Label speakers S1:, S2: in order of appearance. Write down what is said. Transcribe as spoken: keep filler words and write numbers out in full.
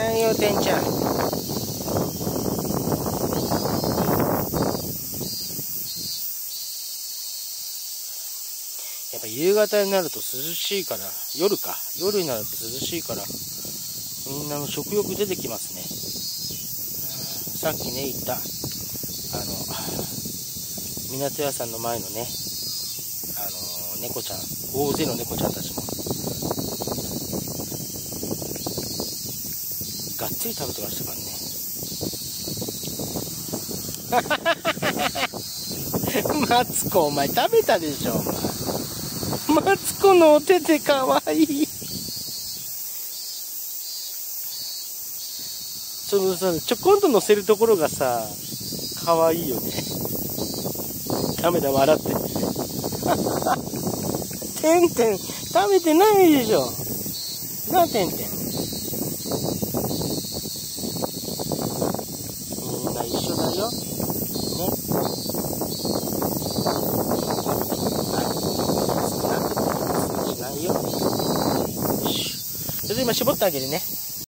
S1: ないよ、てんちゃん。やっぱ夕方になると涼しいから、夜か、夜になると涼しいから、みんなの食欲出てきますね。さっきね、言った、あの、港屋さんの前のね、あの、猫ちゃん、大勢の猫ちゃんたちも、がっつり食べてましたからね。マツコ、お前食べたでしょ、お前。マツコのお手手かわいい。そのさ、ちょこんと乗せるところがさ、かわいいよね。ダメだ、笑って。てんてん、食べてないでしょ。なあ、てんてん。みんな一緒だよ。ね。はい。少なくてもしないよ。よし。それで今絞ってあげるね。